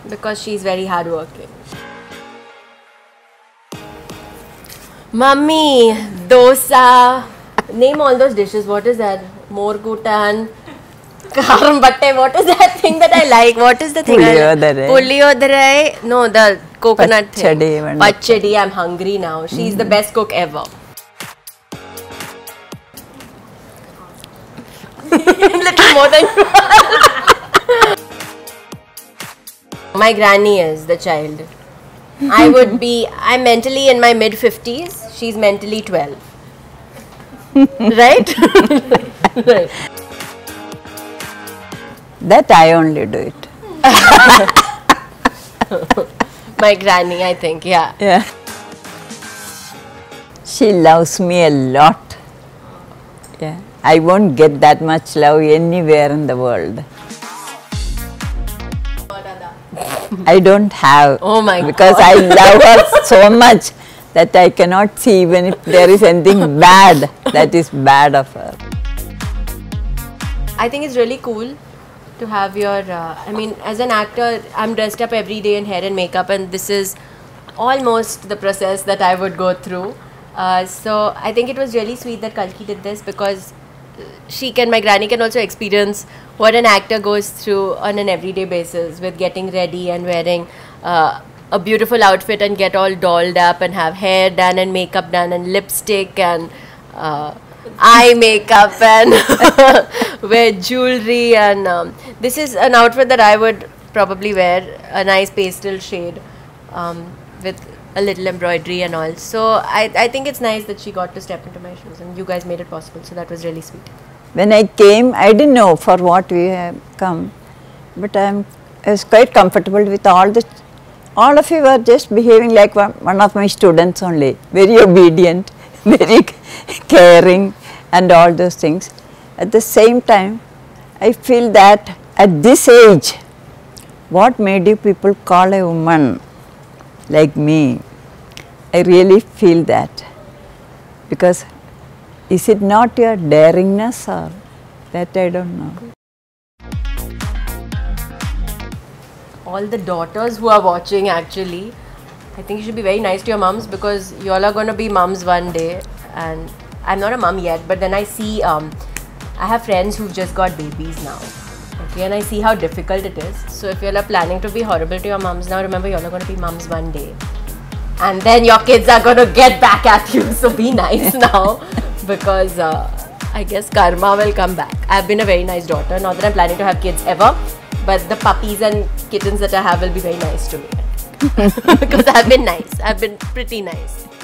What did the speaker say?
because she's very hardworking. Mummy, dosa. Name all those dishes. What is that? Morgutan, karam batte. What is that thing that I like? What is the thing? Puliyodare. No, the coconut thing. Pachadi. I'm hungry now. She's the best cook ever. Little more than my granny is the child. I'm mentally in my mid-50s. She's mentally 12. Right? Right. That I only do it. My granny, I think, yeah. Yeah. She loves me a lot. Yeah. I won't get that much love anywhere in the world. I don't have. Oh my because God. I love her so much that I cannot see even if there is anything bad that is bad of her. I think it's really cool to have your, I mean, as an actor, I'm dressed up every day in hair and makeup, and this is almost the process that I would go through. So I think it was really sweet that Kalki did this, because my granny can also experience what an actor goes through on an everyday basis with getting ready and wearing a beautiful outfit and get all dolled up and have hair done and makeup done and lipstick and eye makeup and wear jewelry, and this is an outfit that I would probably wear, a nice pastel shade with a little embroidery and all. So I think it's nice that she got to step into my shoes and you guys made it possible, so that was really sweet. When I came, I didn't know for what we have come, but I was quite comfortable with all of you were just behaving like one of my students only, very obedient, very caring and all those things. At the same time, I feel that at this age, what made you people call a woman like me? I really feel that, because is it not your daringness or that I don't know. All the daughters who are watching, actually, I think you should be very nice to your mums, because you all are going to be mums one day. And I'm not a mum yet, but then I see, I have friends who've just got babies now. Okay, and I see how difficult it is. So if you all are planning to be horrible to your mums now, remember you all are going to be mums one day. And then your kids are going to get back at you. So be nice now, because I guess karma will come back. I've been a very nice daughter. Not that I'm planning to have kids ever, but the puppies and kittens that I have will be very nice to me. Because I've been nice. I've been pretty nice.